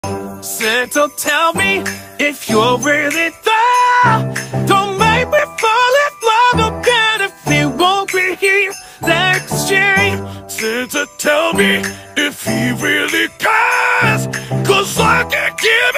Santa, tell me if you're really there. Don't make me fall in love again if he won't be here next year. Santa, tell me if he really cares, 'cause I can't get